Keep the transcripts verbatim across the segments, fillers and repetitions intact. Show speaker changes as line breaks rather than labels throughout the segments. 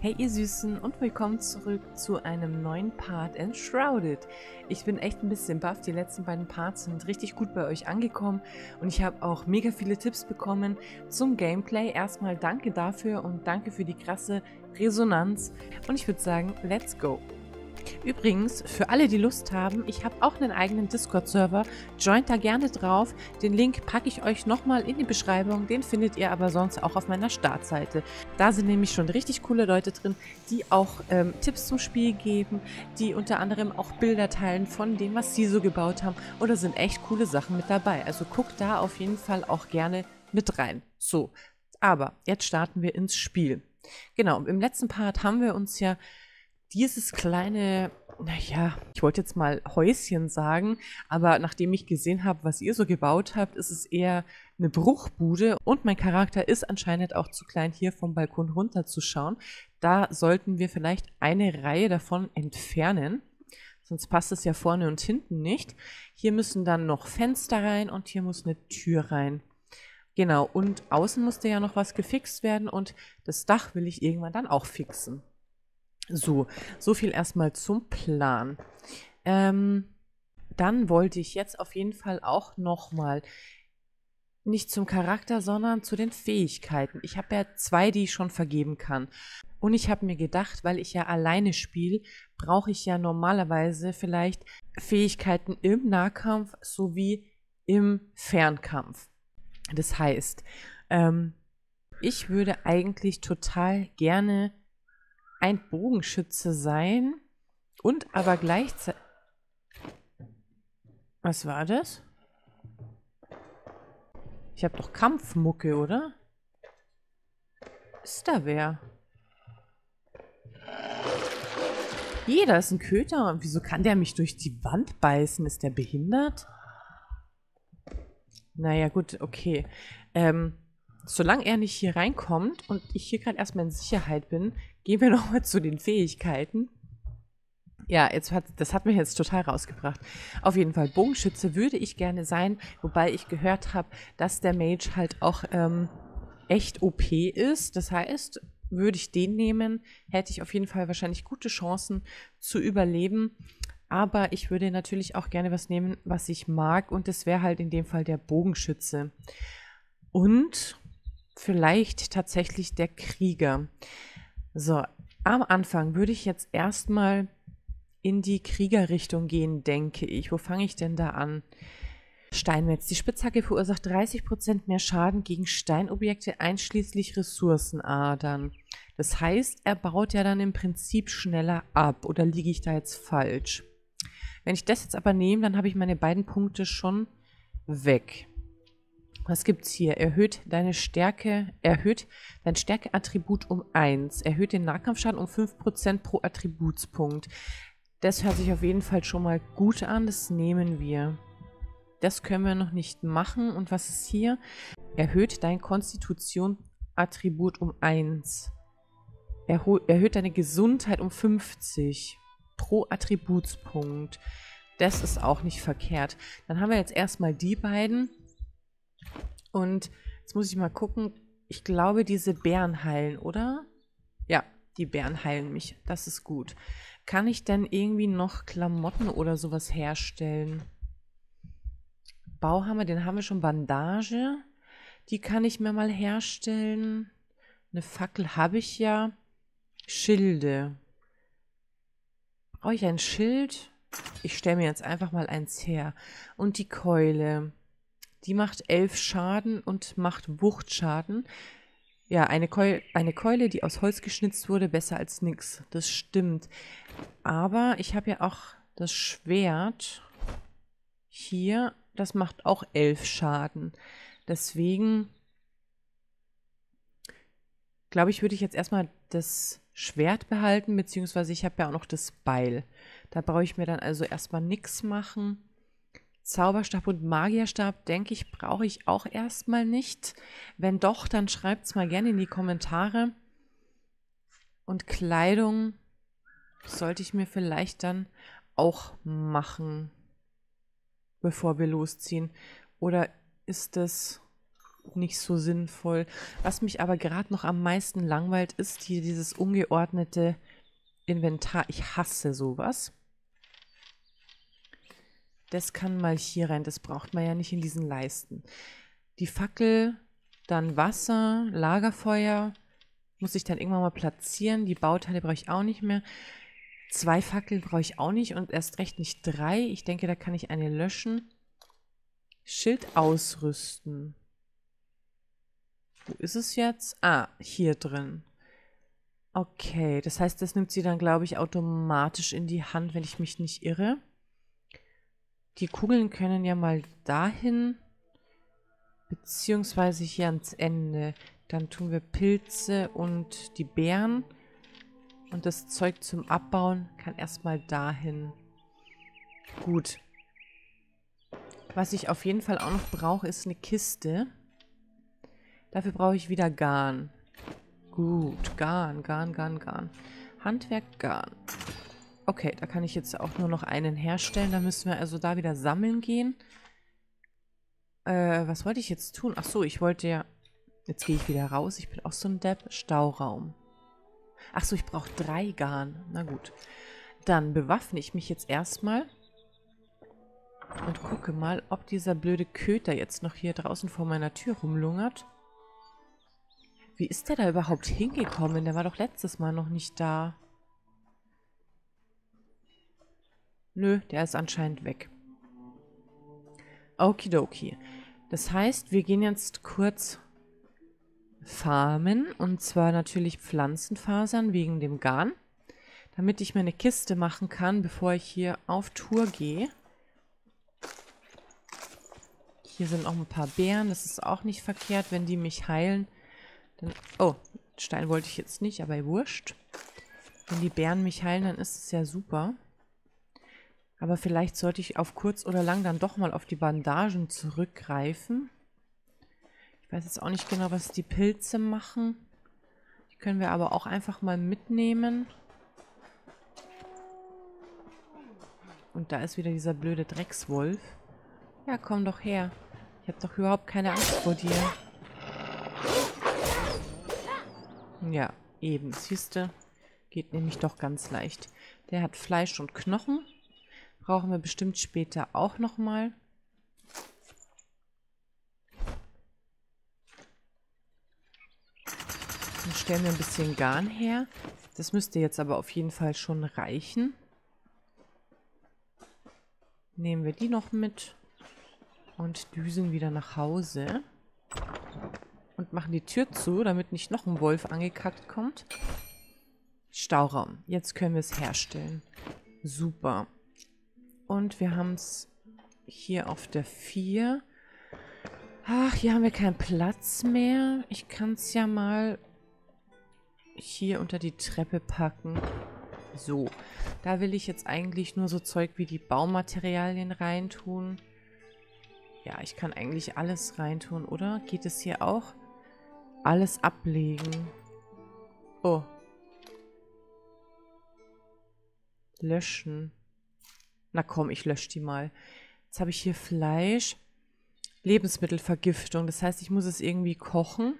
Hey ihr Süßen und willkommen zurück zu einem neuen Part Enshrouded. Ich bin echt ein bisschen baff, die letzten beiden Parts sind richtig gut bei euch angekommen und ich habe auch mega viele Tipps bekommen zum Gameplay. Erstmal danke dafür und danke für die krasse Resonanz und ich würde sagen, let's go! Übrigens, für alle, die Lust haben, ich habe auch einen eigenen Discord-Server. Joint da gerne drauf. Den Link packe ich euch nochmal in die Beschreibung. Den findet ihr aber sonst auch auf meiner Startseite. Da sind nämlich schon richtig coole Leute drin, die auch ähm, Tipps zum Spiel geben, die unter anderem auch Bilder teilen von dem, was sie so gebaut haben. Oder sind echt coole Sachen mit dabei. Also guckt da auf jeden Fall auch gerne mit rein. So, aber jetzt starten wir ins Spiel. Genau, im letzten Part haben wir uns ja dieses kleine, naja, ich wollte jetzt mal Häuschen sagen, aber nachdem ich gesehen habe, was ihr so gebaut habt, ist es eher eine Bruchbude und mein Charakter ist anscheinend auch zu klein, hier vom Balkon runterzuschauen. Da sollten wir vielleicht eine Reihe davon entfernen, sonst passt es ja vorne und hinten nicht. Hier müssen dann noch Fenster rein und hier muss eine Tür rein. Genau, und außen musste ja noch was gefixt werden und das Dach will ich irgendwann dann auch fixen. So, so viel erstmal zum Plan. Ähm, dann wollte ich jetzt auf jeden Fall auch nochmal nicht zum Charakter, sondern zu den Fähigkeiten. Ich habe ja zwei, die ich schon vergeben kann. Und ich habe mir gedacht, weil ich ja alleine spiele, brauche ich ja normalerweise vielleicht Fähigkeiten im Nahkampf sowie im Fernkampf. Das heißt, ähm, ich würde eigentlich total gerne ein Bogenschütze sein und aber gleichzeitig... Was war das? Ich habe doch Kampfmucke, oder? Ist da wer? Jeder ist ein Köter. Wieso kann der mich durch die Wand beißen? Ist der behindert? Naja, gut, okay. Ähm, solange er nicht hier reinkommt und ich hier gerade erstmal in Sicherheit bin, gehen wir nochmal zu den Fähigkeiten. Ja, jetzt hat, das hat mich jetzt total rausgebracht. Auf jeden Fall, Bogenschütze würde ich gerne sein, wobei ich gehört habe, dass der Mage halt auch ähm, echt O P ist. Das heißt, würde ich den nehmen, hätte ich auf jeden Fall wahrscheinlich gute Chancen zu überleben. Aber ich würde natürlich auch gerne was nehmen, was ich mag. Und das wäre halt in dem Fall der Bogenschütze. Und vielleicht tatsächlich der Krieger. So, am Anfang würde ich jetzt erstmal in die Kriegerrichtung gehen, denke ich. Wo fange ich denn da an? Steinmetz. Die Spitzhacke verursacht dreißig Prozent mehr Schaden gegen Steinobjekte, einschließlich Ressourcenadern. Das heißt, er baut ja dann im Prinzip schneller ab. Oder liege ich da jetzt falsch? Wenn ich das jetzt aber nehme, dann habe ich meine beiden Punkte schon weg. Was gibt's hier? Erhöht deine Stärke, erhöht dein Stärkeattribut um eins. Erhöht den Nahkampfschaden um fünf Prozent pro Attributspunkt. Das hört sich auf jeden Fall schon mal gut an. Das nehmen wir. Das können wir noch nicht machen. Und was ist hier? Erhöht dein Konstitution-Attribut um eins. Erho erhöht deine Gesundheit um fünfzig pro Attributspunkt. Das ist auch nicht verkehrt. Dann haben wir jetzt erstmal die beiden. Und jetzt muss ich mal gucken. Ich glaube, diese Bären heilen, oder? Ja, die Bären heilen mich. Das ist gut. Kann ich denn irgendwie noch Klamotten oder sowas herstellen? Bauhammer, den haben wir schon. Bandage. Die kann ich mir mal herstellen. Eine Fackel habe ich ja. Schilde. Brauche ich ein Schild? Ich stelle mir jetzt einfach mal eins her. Und die Keule. Die macht elf Schaden und macht Wuchtschaden. Ja, eine Keule, eine Keule, die aus Holz geschnitzt wurde, besser als nix. Das stimmt. Aber ich habe ja auch das Schwert hier. Das macht auch elf Schaden. Deswegen glaube ich, würde ich jetzt erstmal das Schwert behalten, beziehungsweise ich habe ja auch noch das Beil. Da brauche ich mir dann also erstmal nichts machen. Zauberstab und Magierstab, denke ich, brauche ich auch erstmal nicht. Wenn doch, dann schreibt es mal gerne in die Kommentare. Und Kleidung sollte ich mir vielleicht dann auch machen, bevor wir losziehen. Oder ist das... nicht so sinnvoll. Was mich aber gerade noch am meisten langweilt, ist hier dieses ungeordnete Inventar. Ich hasse sowas. Das kann mal hier rein. Das braucht man ja nicht in diesen Leisten. Die Fackel, dann Wasser, Lagerfeuer. Muss ich dann irgendwann mal platzieren. Die Bauteile brauche ich auch nicht mehr. Zwei Fackeln brauche ich auch nicht und erst recht nicht drei. Ich denke, da kann ich eine löschen. Schild ausrüsten. Wo ist es jetzt? Ah, hier drin. Okay, das heißt, das nimmt sie dann, glaube ich, automatisch in die Hand, wenn ich mich nicht irre. Die Kugeln können ja mal dahin, beziehungsweise hier ans Ende. Dann tun wir Pilze und die Beeren. Und das Zeug zum Abbauen kann erstmal dahin. Gut. Was ich auf jeden Fall auch noch brauche, ist eine Kiste. Dafür brauche ich wieder Garn. Gut, Garn, Garn, Garn, Garn. Handwerk, Garn. Okay, da kann ich jetzt auch nur noch einen herstellen. Da müssen wir also da wieder sammeln gehen. Äh, was wollte ich jetzt tun? Ach so, ich wollte ja... Jetzt gehe ich wieder raus. Ich bin auch so ein Depp. Stauraum. Ach so, ich brauche drei Garn. Na gut. Dann bewaffne ich mich jetzt erstmal. Und gucke mal, ob dieser blöde Köter jetzt noch hier draußen vor meiner Tür rumlungert. Wie ist der da überhaupt hingekommen? Der war doch letztes Mal noch nicht da. Nö, der ist anscheinend weg. Okidoki. Das heißt, wir gehen jetzt kurz farmen. Und zwar natürlich Pflanzenfasern wegen dem Garn. Damit ich mir eine Kiste machen kann, bevor ich hier auf Tour gehe. Hier sind auch ein paar Beeren. Das ist auch nicht verkehrt, wenn die mich heilen. Dann, oh, Stein wollte ich jetzt nicht, aber wurscht. Wenn die Beeren mich heilen, dann ist es ja super. Aber vielleicht sollte ich auf kurz oder lang dann doch mal auf die Bandagen zurückgreifen. Ich weiß jetzt auch nicht genau, was die Pilze machen. Die können wir aber auch einfach mal mitnehmen. Und da ist wieder dieser blöde Dreckswolf. Ja, komm doch her. Ich habe doch überhaupt keine Angst vor dir. Ja, eben. Siehste, geht nämlich doch ganz leicht. Der hat Fleisch und Knochen. Brauchen wir bestimmt später auch nochmal. Dann stellen wir ein bisschen Garn her. Das müsste jetzt aber auf jeden Fall schon reichen. Nehmen wir die noch mit und düsen wieder nach Hause. Und machen die Tür zu, damit nicht noch ein Wolf angekackt kommt. Stauraum. Jetzt können wir es herstellen. Super. Und wir haben es hier auf der vier. Ach, hier haben wir keinen Platz mehr. Ich kann es ja mal hier unter die Treppe packen. So. Da will ich jetzt eigentlich nur so Zeug wie die Baumaterialien reintun. Ja, ich kann eigentlich alles reintun, oder? Geht es hier auch? Alles ablegen. Oh. Löschen. Na komm, ich lösche die mal. Jetzt habe ich hier Fleisch. Lebensmittelvergiftung. Das heißt, ich muss es irgendwie kochen.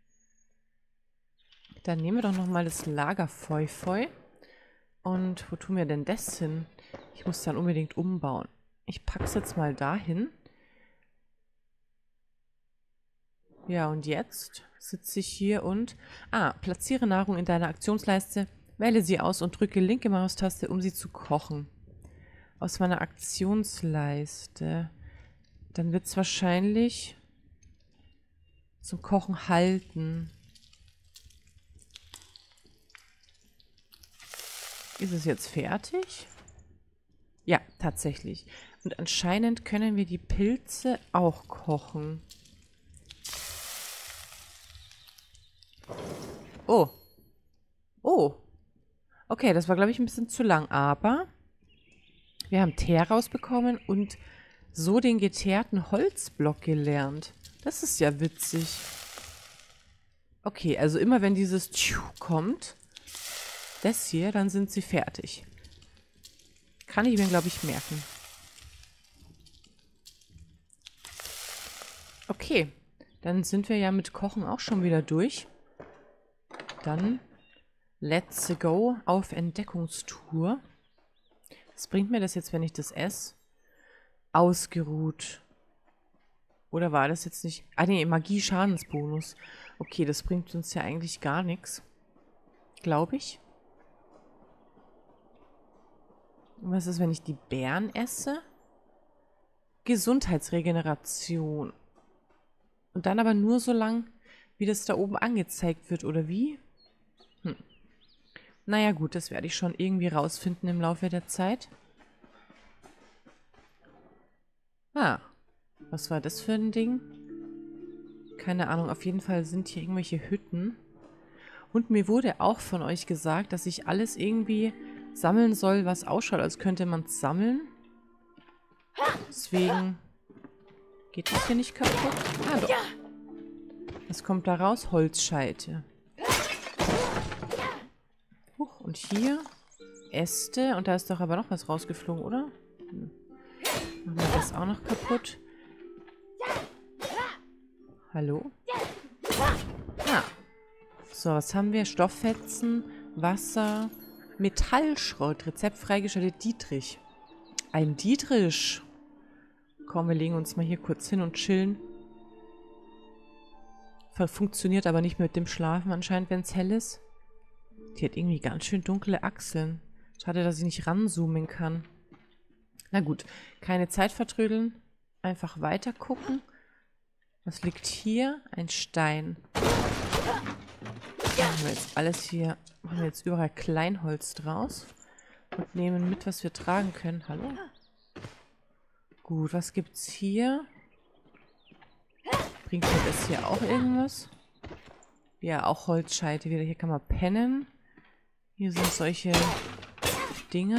Dann nehmen wir doch nochmal das Lagerfeuer. Und wo tun wir denn das hin? Ich muss dann unbedingt umbauen. Ich packe es jetzt mal dahin. Ja, und jetzt sitze ich hier und... Ah, platziere Nahrung in deiner Aktionsleiste. Wähle sie aus und drücke linke Maustaste, um sie zu kochen. Aus meiner Aktionsleiste. Dann wird es wahrscheinlich zum Kochen halten. Ist es jetzt fertig? Ja, tatsächlich. Und anscheinend können wir die Pilze auch kochen. Oh. Oh. Okay, das war, glaube ich, ein bisschen zu lang. Aber wir haben Teer rausbekommen und so den geteerten Holzblock gelernt. Das ist ja witzig. Okay, also immer wenn dieses Tschuh kommt, das hier, dann sind sie fertig. Kann ich mir, glaube ich, merken. Dann sind wir ja mit Kochen auch schon wieder durch. Dann let's go auf Entdeckungstour. Was bringt mir das jetzt, wenn ich das esse? Ausgeruht. Oder war das jetzt nicht... Ah ne, Magie-Schadensbonus. Okay, das bringt uns ja eigentlich gar nichts. Glaube ich. Und was ist, wenn ich die Beeren esse? Gesundheitsregeneration. Und dann aber nur so lang, wie das da oben angezeigt wird, oder wie? Hm. Naja gut, das werde ich schon irgendwie rausfinden im Laufe der Zeit. Ah, was war das für ein Ding? Keine Ahnung, auf jeden Fall sind hier irgendwelche Hütten. Und mir wurde auch von euch gesagt, dass ich alles irgendwie sammeln soll, was ausschaut, als könnte man es sammeln. Deswegen geht das hier nicht kaputt. Ah, doch. Was kommt da raus? Holzscheite. Huch, und hier Äste. Und da ist doch aber noch was rausgeflogen, oder? Hm. Machen wir das auch noch kaputt. Hallo? Ah. So, was haben wir? Stofffetzen, Wasser, Metallschrott, Rezept freigeschaltet, Dietrich. Ein Dietrich. Komm, wir legen uns mal hier kurz hin und chillen. Funktioniert aber nicht mit dem Schlafen anscheinend, wenn es hell ist. Die hat irgendwie ganz schön dunkle Achseln. Schade, dass ich nicht ranzoomen kann. Na gut, keine Zeit vertrödeln. Einfach weiter gucken. Was liegt hier? Ein Stein. Machen wir jetzt alles hier, machen wir jetzt überall Kleinholz draus und nehmen mit, was wir tragen können. Hallo? Gut, was gibt's hier? Bringt mir das hier auch irgendwas? Ja, auch Holzscheite wieder. Hier kann man pennen. Hier sind solche Dinger.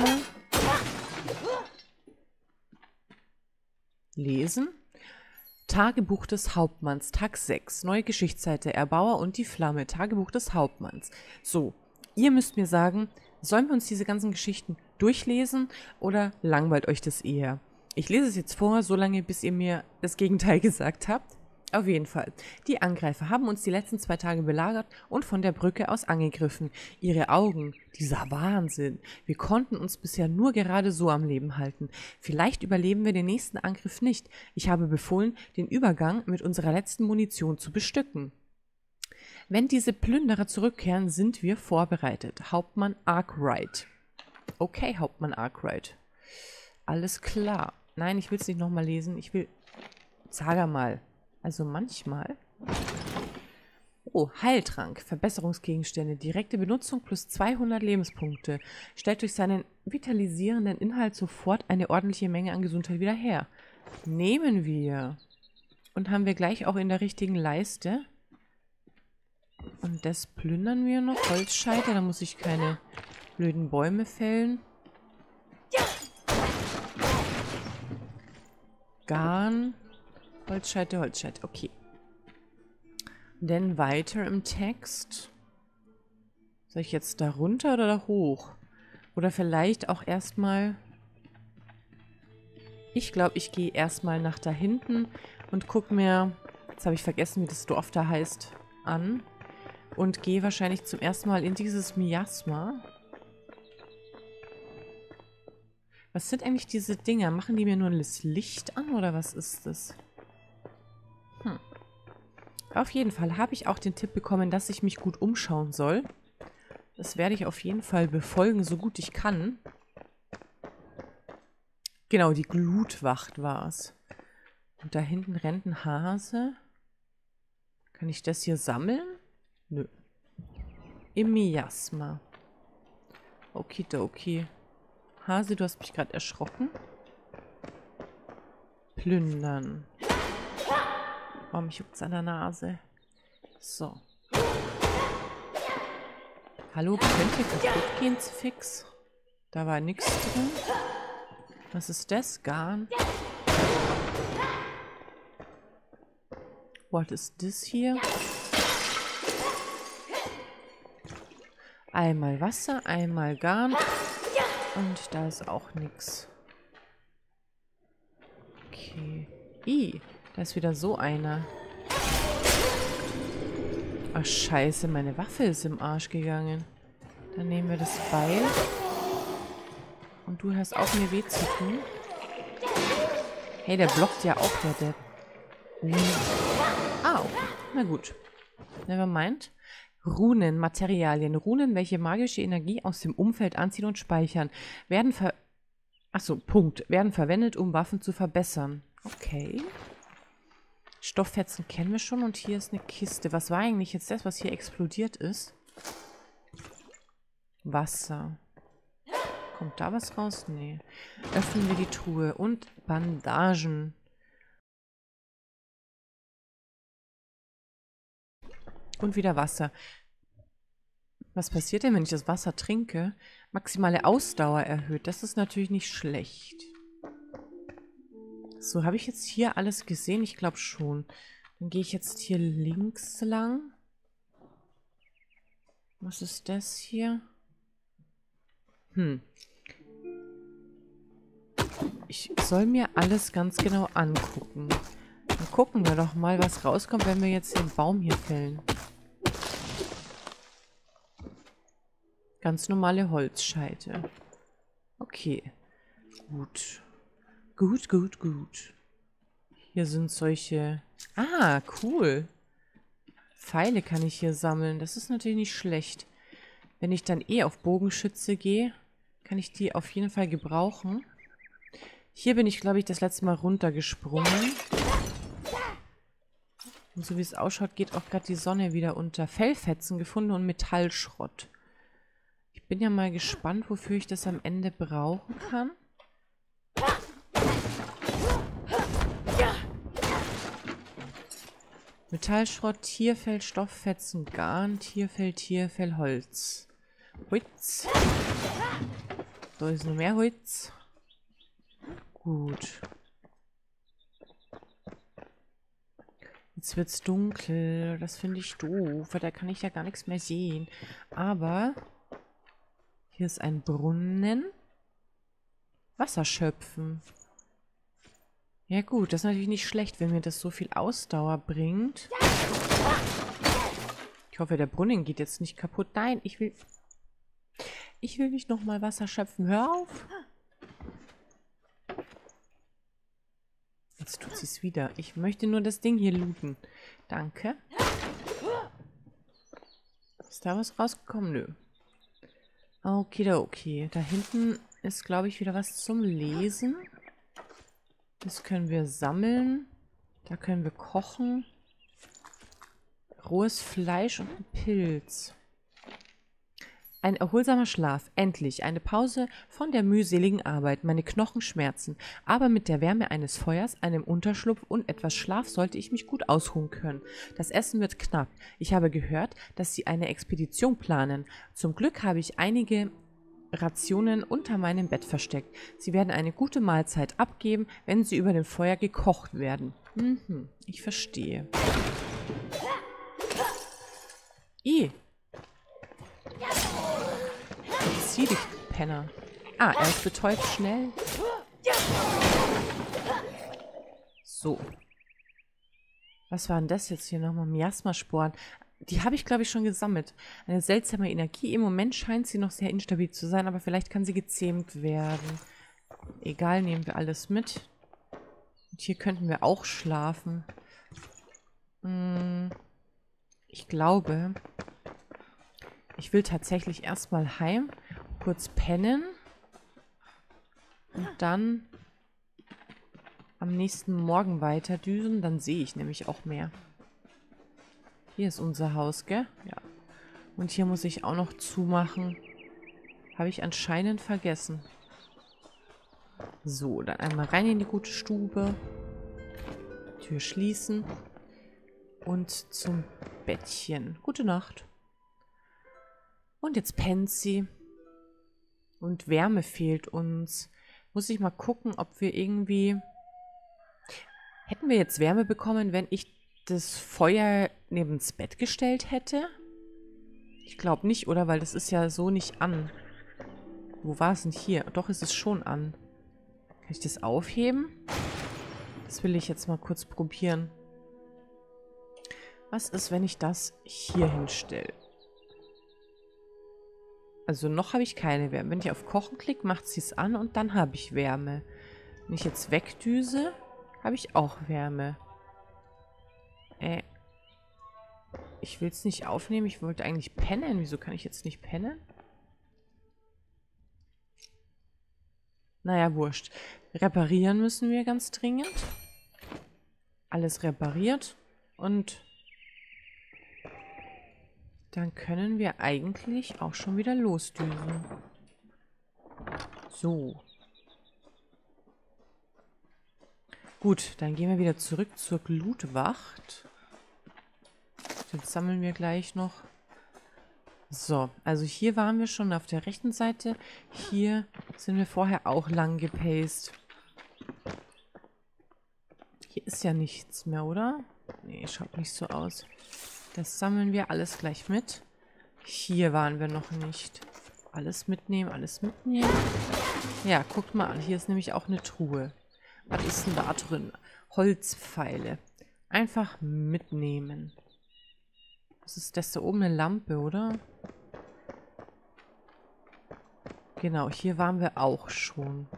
Lesen. Tagebuch des Hauptmanns, Tag sechs, neue Geschichtsseite, Erbauer und die Flamme, Tagebuch des Hauptmanns. So, ihr müsst mir sagen, sollen wir uns diese ganzen Geschichten durchlesen oder langweilt euch das eher? Ich lese es jetzt vor, solange bis ihr mir das Gegenteil gesagt habt. Auf jeden Fall. Die Angreifer haben uns die letzten zwei Tage belagert und von der Brücke aus angegriffen. Ihre Augen, dieser Wahnsinn. Wir konnten uns bisher nur gerade so am Leben halten. Vielleicht überleben wir den nächsten Angriff nicht. Ich habe befohlen, den Übergang mit unserer letzten Munition zu bestücken. Wenn diese Plünderer zurückkehren, sind wir vorbereitet. Hauptmann Arkwright. Okay, Hauptmann Arkwright. Alles klar. Nein, ich will es nicht nochmal lesen. Ich will... Sag mal. Also manchmal. Oh, Heiltrank. Verbesserungsgegenstände. Direkte Benutzung plus zweihundert Lebenspunkte. Stellt durch seinen vitalisierenden Inhalt sofort eine ordentliche Menge an Gesundheit wieder her. Nehmen wir. Und haben wir gleich auch in der richtigen Leiste. Und das plündern wir noch. Holzscheite. Da muss ich keine blöden Bäume fällen. Garn. Holzscheite, Holzscheite, okay. Dann weiter im Text. Soll ich jetzt da runter oder da hoch? Oder vielleicht auch erstmal... Ich glaube, ich gehe erstmal nach da hinten und gucke mir, jetzt habe ich vergessen, wie das Dorf da heißt, an. Und gehe wahrscheinlich zum ersten Mal in dieses Miasma. Was sind eigentlich diese Dinger? Machen die mir nur das Licht an oder was ist das? Hm. Auf jeden Fall habe ich auch den Tipp bekommen, dass ich mich gut umschauen soll. Das werde ich auf jeden Fall befolgen, so gut ich kann. Genau, die Glutwacht war es. Und da hinten rennt ein Hase. Kann ich das hier sammeln? Nö. Im Miasma. Okidoki. Hase, du hast mich gerade erschrocken. Plündern. Oh, mich juckt's an der Nase. So. Hallo, könnt ihr kaputt gehen, fix? Da war nichts drin. Was ist das? Garn. What is this hier? Einmal Wasser, einmal Garn. Und da ist auch nichts. Okay. Ih, da ist wieder so einer. Ach scheiße, meine Waffe ist im Arsch gegangen. Dann nehmen wir das Beil. Und du hast auch mir weh zu tun. Hey, der blockt ja auch, der Depp. Ah, okay. Na gut. Nevermind. Runen, Materialien. Runen, welche magische Energie aus dem Umfeld anziehen und speichern, werden ver... Achso, Punkt. Werden verwendet, um Waffen zu verbessern. Okay. Stofffetzen kennen wir schon und hier ist eine Kiste. Was war eigentlich jetzt das, was hier explodiert ist? Wasser. Kommt da was raus? Nee. Öffnen wir die Truhe. Und Bandagen. Und wieder Wasser. Was passiert denn, wenn ich das Wasser trinke? Maximale Ausdauer erhöht. Das ist natürlich nicht schlecht. So, habe ich jetzt hier alles gesehen? Ich glaube schon. Dann gehe ich jetzt hier links lang. Was ist das hier? Hm. Ich soll mir alles ganz genau angucken. Dann gucken wir doch mal, was rauskommt, wenn wir jetzt den Baum hier fällen. Ganz normale Holzscheite. Okay. Gut. Gut, gut, gut. Hier sind solche... Ah, cool. Pfeile kann ich hier sammeln. Das ist natürlich nicht schlecht. Wenn ich dann eh auf Bogenschütze gehe, kann ich die auf jeden Fall gebrauchen. Hier bin ich, glaube ich, das letzte Mal runtergesprungen. Und so wie es ausschaut, geht auch gerade die Sonne wieder unter. Fellfetzen gefunden und Metallschrott. Ich bin ja mal gespannt, wofür ich das am Ende brauchen kann. Metallschrott, Tierfell, Stofffetzen, Garn, Tierfell, Tierfell, Holz. Holz. Da ist noch mehr Holz. Gut. Jetzt wird es dunkel. Das finde ich doof, weil da kann ich ja gar nichts mehr sehen. Aber hier ist ein Brunnen. Wasser schöpfen. Ja gut, das ist natürlich nicht schlecht, wenn mir das so viel Ausdauer bringt. Ich hoffe, der Brunnen geht jetzt nicht kaputt. Nein, ich will... Ich will nicht nochmal Wasser schöpfen. Hör auf! Jetzt tut sie es wieder. Ich möchte nur das Ding hier looten. Danke. Ist da was rausgekommen? Nö. Okay, okay. Da hinten ist, glaube ich, wieder was zum Lesen. Das können wir sammeln. Da können wir kochen. Rohes Fleisch und ein Pilz. Ein erholsamer Schlaf. Endlich. Eine Pause von der mühseligen Arbeit. Meine Knochen schmerzen. Aber mit der Wärme eines Feuers, einem Unterschlupf und etwas Schlaf sollte ich mich gut ausruhen können. Das Essen wird knapp. Ich habe gehört, dass Sie eine Expedition planen. Zum Glück habe ich einige Rationen unter meinem Bett versteckt. Sie werden eine gute Mahlzeit abgeben, wenn sie über dem Feuer gekocht werden. Mhm, ich verstehe. I. Zieh dich, Penner. Ah, er ist betäubt. Schnell. So. Was war denn das jetzt hier nochmal? Miasmasporen. Die habe ich, glaube ich, schon gesammelt. Eine seltsame Energie. Im Moment scheint sie noch sehr instabil zu sein, aber vielleicht kann sie gezähmt werden. Egal, nehmen wir alles mit. Und hier könnten wir auch schlafen. Hm, ich glaube, ich will tatsächlich erstmal heim, kurz pennen und dann am nächsten Morgen weiterdüsen. Dann sehe ich nämlich auch mehr. Hier ist unser Haus, gell? Ja. Und hier muss ich auch noch zumachen. Habe ich anscheinend vergessen. So, dann einmal rein in die gute Stube. Tür schließen. Und zum Bettchen. Gute Nacht. Und jetzt pennt sie. Und Wärme fehlt uns. Muss ich mal gucken, ob wir irgendwie... Hätten wir jetzt Wärme bekommen, wenn ich das Feuer neben das Bett gestellt hätte? Ich glaube nicht, oder? Weil das ist ja so nicht an. Wo war es denn hier? Doch, ist es schon an. Kann ich das aufheben? Das will ich jetzt mal kurz probieren. Was ist, wenn ich das hier hinstelle? Also noch habe ich keine Wärme. Wenn ich auf Kochen klicke, macht sie es an und dann habe ich Wärme. Wenn ich jetzt wegdüse, habe ich auch Wärme. Äh. Ich will es nicht aufnehmen. Ich wollte eigentlich pennen. Wieso kann ich jetzt nicht pennen? Naja, wurscht. Reparieren müssen wir ganz dringend. Alles repariert. Und dann können wir eigentlich auch schon wieder losdüsen. So. Gut, dann gehen wir wieder zurück zur Glutwacht. Jetzt sammeln wir gleich noch. So, also hier waren wir schon auf der rechten Seite. Hier sind wir vorher auch lang gepaced. Hier ist ja nichts mehr, oder? Nee, schaut nicht so aus. Das sammeln wir alles gleich mit. Hier waren wir noch nicht. Alles mitnehmen, alles mitnehmen. Ja, guckt mal an. Hier ist nämlich auch eine Truhe. Was ist denn da drin? Holzpfeile. Einfach mitnehmen. Was ist das da oben? Eine Lampe, oder? Genau, hier waren wir auch schon.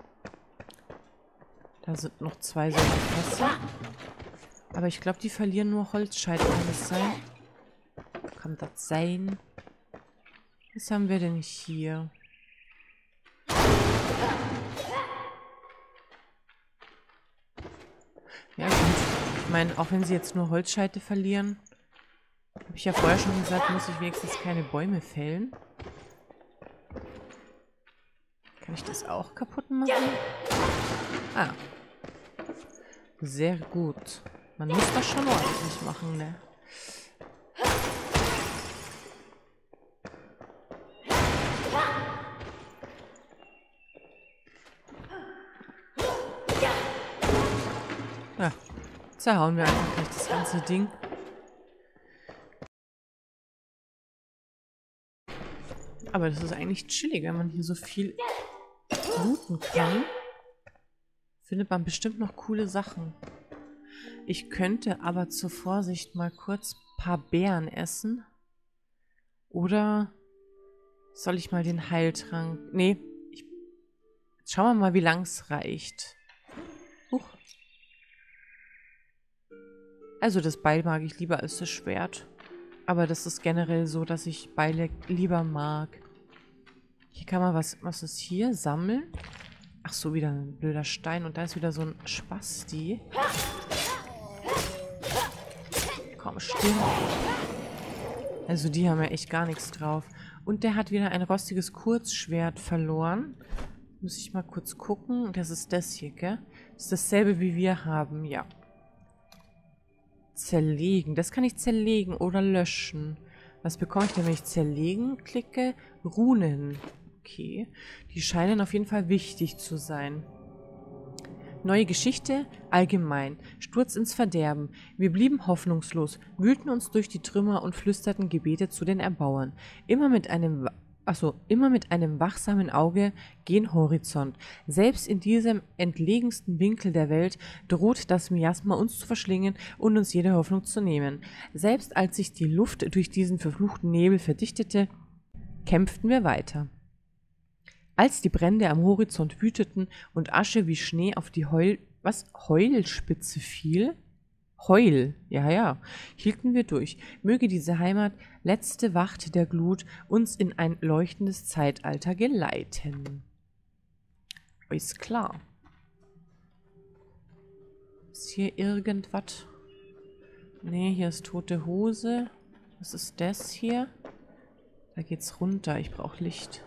Da sind noch zwei so Fässer. Aber ich glaube, die verlieren nur Holzscheite. Kann das sein? Kann das sein? Was haben wir denn hier? Ja gut. Ich meine, auch wenn sie jetzt nur Holzscheite verlieren, habe ich ja vorher schon gesagt, muss ich wenigstens keine Bäume fällen. Kann ich das auch kaputt machen? Ah. Sehr gut. Man muss das schon ordentlich machen, ne? Ja. Zerhauen wir einfach gleich das ganze Ding. Aber das ist eigentlich chillig, wenn man hier so viel looten kann. Findet man bestimmt noch coole Sachen. Ich könnte aber zur Vorsicht mal kurz ein paar Beeren essen. Oder soll ich mal den Heiltrank... Nee, ich... Jetzt schauen wir mal, wie lang es reicht. Huch. Also das Beil mag ich lieber als das Schwert. Aber das ist generell so, dass ich Beile lieber mag. Hier kann man was... Was ist hier? Sammeln? Ach so, wieder ein blöder Stein. Und da ist wieder so ein Spasti. Komm, still. Also die haben ja echt gar nichts drauf. Und der hat wieder ein rostiges Kurzschwert verloren. Muss ich mal kurz gucken. Das ist das hier, gell? Das ist dasselbe, wie wir haben, ja. Zerlegen. Das kann ich zerlegen oder löschen. Was bekomme ich denn, wenn ich zerlegen klicke? Runen. Okay. Die scheinen auf jeden Fall wichtig zu sein. Neue Geschichte, allgemein. Sturz ins Verderben. Wir blieben hoffnungslos, wühlten uns durch die Trümmer und flüsterten Gebete zu den Erbauern. Immer mit einem, achso, immer mit einem wachsamen Auge gen Horizont. Selbst in diesem entlegensten Winkel der Welt droht das Miasma uns zu verschlingen und uns jede Hoffnung zu nehmen. Selbst als sich die Luft durch diesen verfluchten Nebel verdichtete, kämpften wir weiter. Als die Brände am Horizont wüteten und Asche wie Schnee auf die Heul... Was? Heulspitze fiel? Heul, ja, ja, hielten wir durch. Möge diese Heimat, letzte Wacht der Glut, uns in ein leuchtendes Zeitalter geleiten. Ist klar. Ist hier irgendwas? Nee, hier ist tote Hose. Was ist das hier? Da geht's runter. Ich brauche Licht.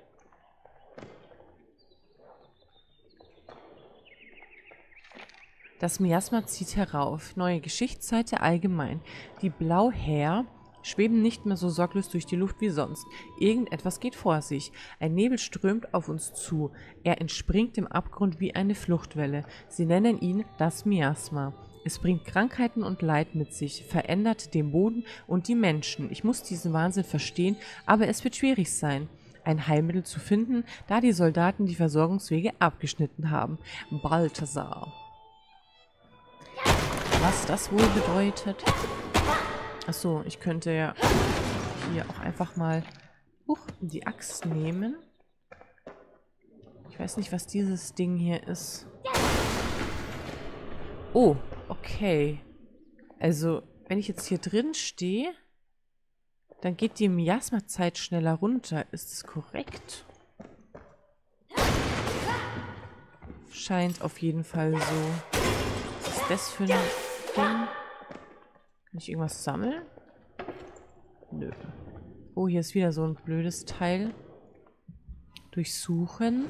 Das Miasma zieht herauf. Neue Geschichtsseite allgemein. Die Blauhäher schweben nicht mehr so sorglos durch die Luft wie sonst. Irgendetwas geht vor sich. Ein Nebel strömt auf uns zu. Er entspringt dem Abgrund wie eine Fluchtwelle. Sie nennen ihn das Miasma. Es bringt Krankheiten und Leid mit sich, verändert den Boden und die Menschen. Ich muss diesen Wahnsinn verstehen, aber es wird schwierig sein, ein Heilmittel zu finden, da die Soldaten die Versorgungswege abgeschnitten haben. Balthasar. Was das wohl bedeutet? Achso, ich könnte ja hier auch einfach mal huch, die Axt nehmen. Ich weiß nicht, was dieses Ding hier ist. Oh, okay. Also, wenn ich jetzt hier drin stehe, dann geht die Miasma-Zeit schneller runter. Ist das korrekt? Scheint auf jeden Fall so. Was ist das für ein Ding? Kann ich irgendwas sammeln? Nö. Oh, hier ist wieder so ein blödes Teil. Durchsuchen.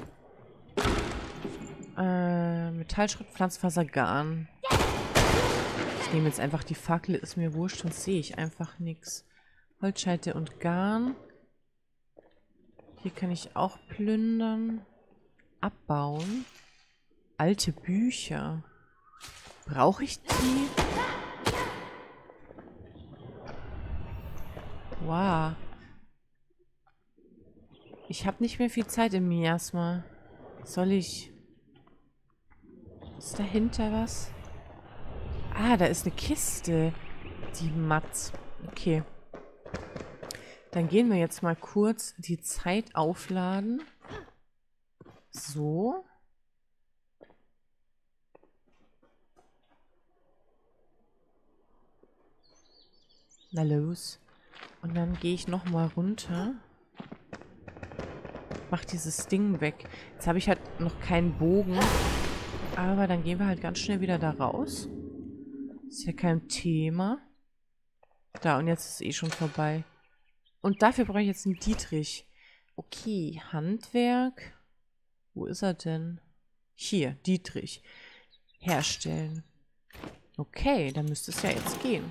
Äh, Metallschrott, Pflanzenfaser, Garn. Ich nehme jetzt einfach die Fackel, ist mir wurscht, sonst sehe ich einfach nichts. Holzscheite und Garn. Hier kann ich auch plündern. Abbauen. Alte Bücher. Brauche ich die? Wow. Ich habe nicht mehr viel Zeit im Miasma. Soll ich... Ist dahinter was? Ah, da ist eine Kiste. Die Matz. Okay. Dann gehen wir jetzt mal kurz die Zeit aufladen. So. Na los. Und dann gehe ich nochmal runter. Mach dieses Ding weg. Jetzt habe ich halt noch keinen Bogen. Aber dann gehen wir halt ganz schnell wieder da raus. Ist ja kein Thema. Da, und jetzt ist es eh schon vorbei. Und dafür brauche ich jetzt einen Dietrich. Okay, Handwerk. Wo ist er denn? Hier, Dietrich. Herstellen. Okay, dann müsste es ja jetzt gehen.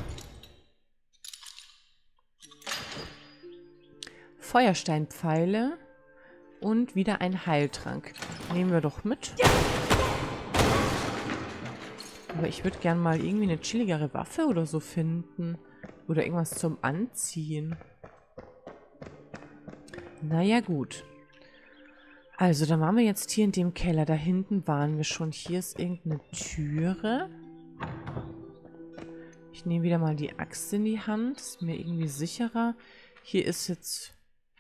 Feuersteinpfeile. Und wieder ein Heiltrank. Nehmen wir doch mit. Aber ich würde gern mal irgendwie eine chilligere Waffe oder so finden. Oder irgendwas zum Anziehen. Naja, gut. Also, dann waren wir jetzt hier in dem Keller. Da hinten waren wir schon. Hier ist irgendeine Türe. Ich nehme wieder mal die Axt in die Hand. Ist mir irgendwie sicherer. Hier ist jetzt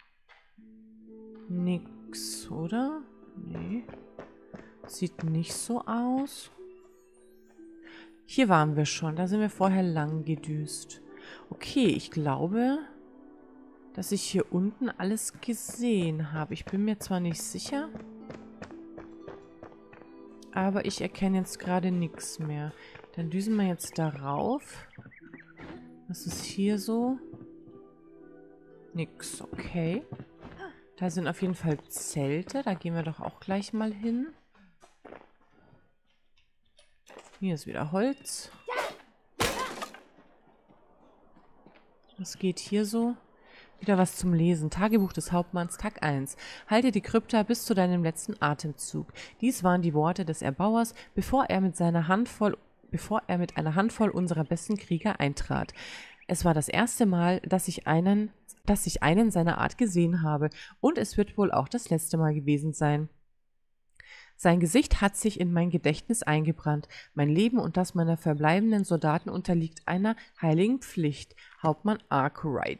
nix, oder? Nee. Sieht nicht so aus. Hier waren wir schon. Da sind wir vorher lang gedüst. Okay, ich glaube, dass ich hier unten alles gesehen habe. Ich bin mir zwar nicht sicher, aber ich erkenne jetzt gerade nichts mehr. Dann düsen wir jetzt darauf. Was ist hier so? Nix, okay. Da sind auf jeden Fall Zelte. Da gehen wir doch auch gleich mal hin. Hier ist wieder Holz. Was geht hier so? Wieder was zum Lesen. Tagebuch des Hauptmanns, Tag eins. Halte die Krypta bis zu deinem letzten Atemzug. Dies waren die Worte des Erbauers, bevor er mit seiner Handvoll, bevor er mit einer Handvoll unserer besten Krieger eintrat. Es war das erste Mal, dass ich einen, dass ich einen seiner Art gesehen habe, und es wird wohl auch das letzte Mal gewesen sein. Sein Gesicht hat sich in mein Gedächtnis eingebrannt. Mein Leben und das meiner verbleibenden Soldaten unterliegt einer heiligen Pflicht. Hauptmann Arkwright.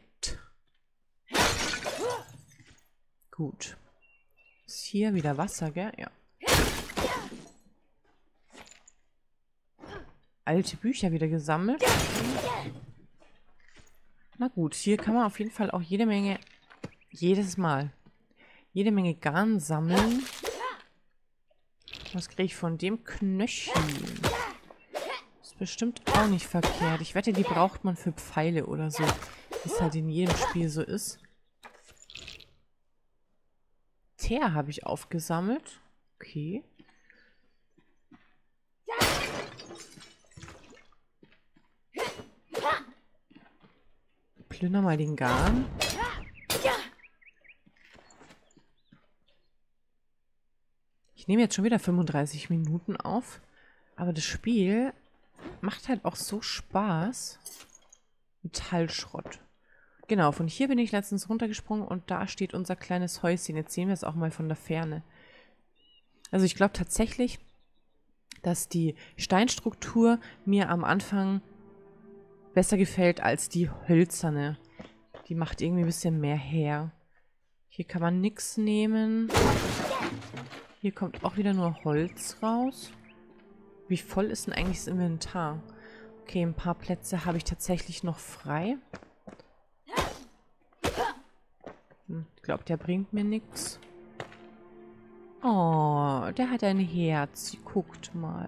Gut. Ist hier wieder Wasser, gell? Ja. Alte Bücher wieder gesammelt. Na gut, hier kann man auf jeden Fall auch jede Menge, jedes Mal, jede Menge Garn sammeln. Was kriege ich von dem Knöchel? Ist bestimmt auch nicht verkehrt. Ich wette, die braucht man für Pfeile oder so. Wie es halt in jedem Spiel so ist. Teer habe ich aufgesammelt. Okay. Plünder mal den Garn. Ich nehme jetzt schon wieder fünfunddreißig Minuten auf. Aber das Spiel macht halt auch so Spaß. Metallschrott. Genau, von hier bin ich letztens runtergesprungen und da steht unser kleines Häuschen. Jetzt sehen wir es auch mal von der Ferne. Also ich glaube tatsächlich, dass die Steinstruktur mir am Anfang besser gefällt als die hölzerne. Die macht irgendwie ein bisschen mehr her. Hier kann man nichts nehmen. Hier kommt auch wieder nur Holz raus. Wie voll ist denn eigentlich das Inventar? Okay, ein paar Plätze habe ich tatsächlich noch frei. Hm, ich glaube, der bringt mir nichts. Oh, der hat ein Herz. Guckt mal.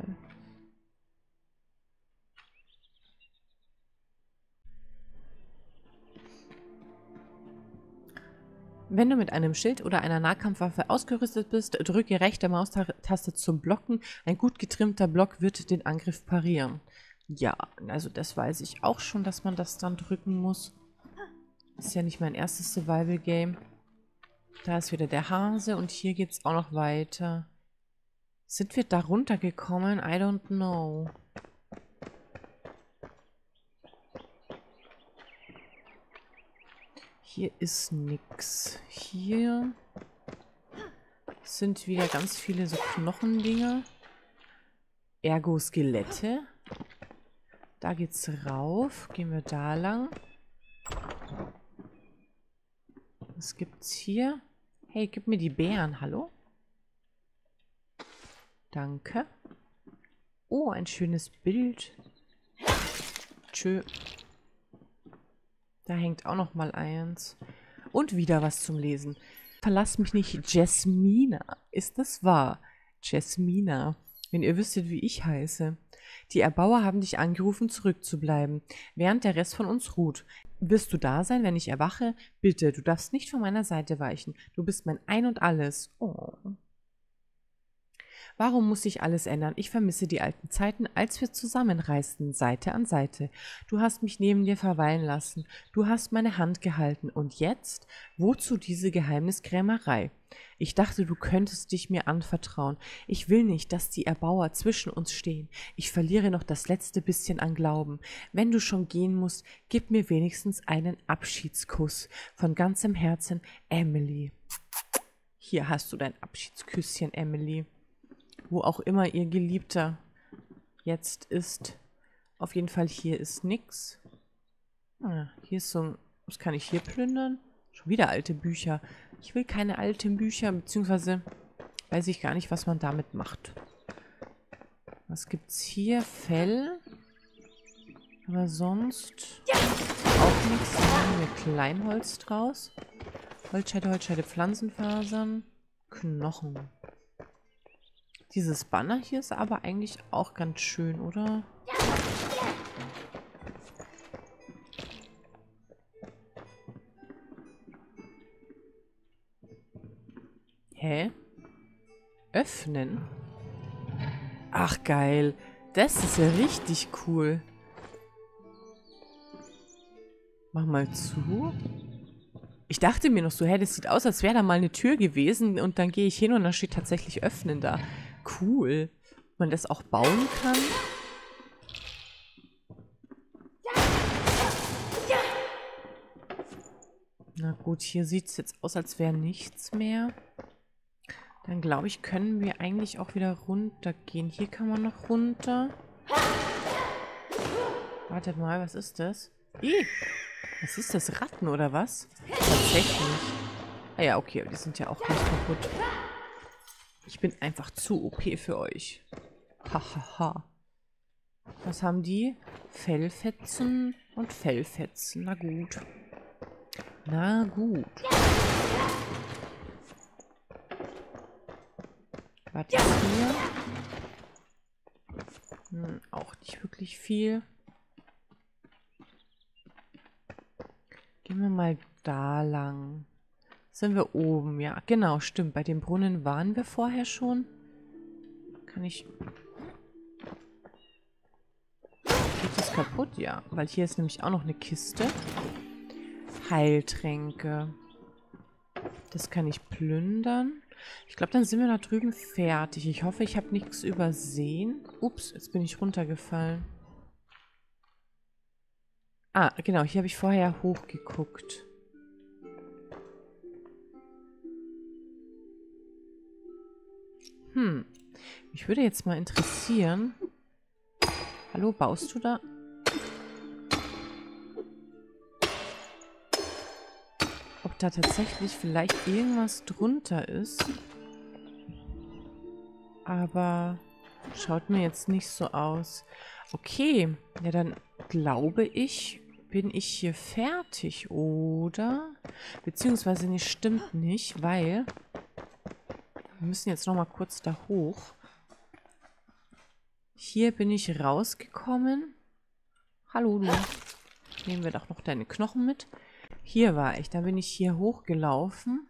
Wenn du mit einem Schild oder einer Nahkampfwaffe ausgerüstet bist, drücke rechte Maustaste zum Blocken. Ein gut getrimmter Block wird den Angriff parieren. Ja, also das weiß ich auch schon, dass man das dann drücken muss. Ist ja nicht mein erstes Survival-Game. Da ist wieder der Hase und hier geht es auch noch weiter. Sind wir da runtergekommen? I don't know. Hier ist nix. Hier sind wieder ganz viele so Knochendinger. Ergo Skelette. Da geht's rauf. Gehen wir da lang. Was gibt's hier? Hey, gib mir die Beeren. Hallo? Danke. Oh, ein schönes Bild. Tschö. Da hängt auch noch mal eins. Und wieder was zum Lesen. Verlass mich nicht, Jasmina. Ist das wahr? Jasmina. Wenn ihr wüsstet, wie ich heiße. Die Erbauer haben dich angerufen, zurückzubleiben, während der Rest von uns ruht. Wirst du da sein, wenn ich erwache? Bitte, du darfst nicht von meiner Seite weichen. Du bist mein Ein und Alles. Oh. Warum muss sich alles ändern? Ich vermisse die alten Zeiten, als wir zusammenreisten, Seite an Seite. Du hast mich neben dir verweilen lassen. Du hast meine Hand gehalten. Und jetzt? Wozu diese Geheimniskrämerei? Ich dachte, du könntest dich mir anvertrauen. Ich will nicht, dass die Erbauer zwischen uns stehen. Ich verliere noch das letzte bisschen an Glauben. Wenn du schon gehen musst, gib mir wenigstens einen Abschiedskuss. Von ganzem Herzen, Emily. Hier hast du dein Abschiedsküsschen, Emily. Wo auch immer ihr Geliebter jetzt ist. Auf jeden Fall, hier ist nix. Ah, hier ist so ein... Was kann ich hier plündern? Schon wieder alte Bücher. Ich will keine alten Bücher, beziehungsweise weiß ich gar nicht, was man damit macht. Was gibt's hier? Fell. Aber sonst auch nichts. Da machen wir Kleinholz draus. Holzscheide, Holzscheide, Pflanzenfasern. Knochen. Dieses Banner hier ist aber eigentlich auch ganz schön, oder? Hä? Öffnen? Ach, geil. Das ist ja richtig cool. Mach mal zu. Ich dachte mir noch so, hä, das sieht aus, als wäre da mal eine Tür gewesen und dann gehe ich hin und da steht tatsächlich Öffnen da. Cool. Ob man das auch bauen kann? Na gut, hier sieht es jetzt aus, als wäre nichts mehr. Dann glaube ich, können wir eigentlich auch wieder runtergehen. Hier kann man noch runter. Wartet mal, was ist das? Ih, was ist das? Ratten oder was? Tatsächlich. Ah ja, okay, die sind ja auch nicht kaputt. Ich bin einfach zu O P für euch. Hahaha. Ha, ha. Was haben die? Fellfetzen und Fellfetzen. Na gut. Na gut. Was ist hier? Hm, auch nicht wirklich viel. Gehen wir mal da lang. Sind wir oben? Ja, genau, stimmt. Bei dem Brunnen waren wir vorher schon. Kann ich... Geht das kaputt? Ja, weil hier ist nämlich auch noch eine Kiste. Heiltränke. Das kann ich plündern. Ich glaube, dann sind wir da drüben fertig. Ich hoffe, ich habe nichts übersehen. Ups, jetzt bin ich runtergefallen. Ah, genau, hier habe ich vorher hochgeguckt. Hm, mich würde jetzt mal interessieren. Hallo, baust du da? da tatsächlich vielleicht irgendwas drunter ist. Aber schaut mir jetzt nicht so aus. Okay, ja dann glaube ich, bin ich hier fertig, oder? Beziehungsweise, nee, stimmt nicht, weil wir müssen jetzt nochmal kurz da hoch. Hier bin ich rausgekommen. Hallo, du. Nehmen wir doch noch deine Knochen mit. Hier war ich. Da bin ich hier hochgelaufen.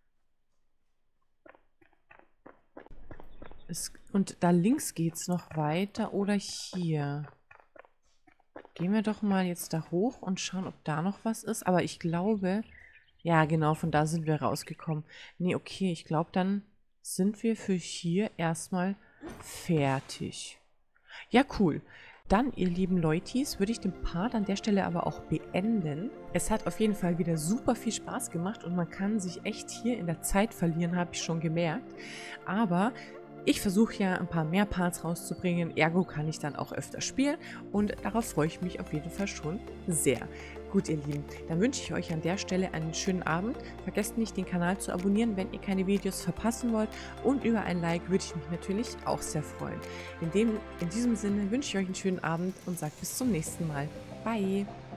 Es, und da links geht es noch weiter. Oder hier. Gehen wir doch mal jetzt da hoch und schauen, ob da noch was ist. Aber ich glaube... Ja, genau, von da sind wir rausgekommen. Nee, okay, ich glaube, dann sind wir für hier erstmal fertig. Ja, cool. Dann, ihr lieben Leutis, würde ich den Part an der Stelle aber auch beenden. Es hat auf jeden Fall wieder super viel Spaß gemacht und man kann sich echt hier in der Zeit verlieren, habe ich schon gemerkt. Aber ich versuche ja ein paar mehr Parts rauszubringen, ergo kann ich dann auch öfter spielen und darauf freue ich mich auf jeden Fall schon sehr. Gut, ihr Lieben, dann wünsche ich euch an der Stelle einen schönen Abend. Vergesst nicht, den Kanal zu abonnieren, wenn ihr keine Videos verpassen wollt. Und über ein Like würde ich mich natürlich auch sehr freuen. In, dem, in diesem Sinne wünsche ich euch einen schönen Abend und sage bis zum nächsten Mal. Bye!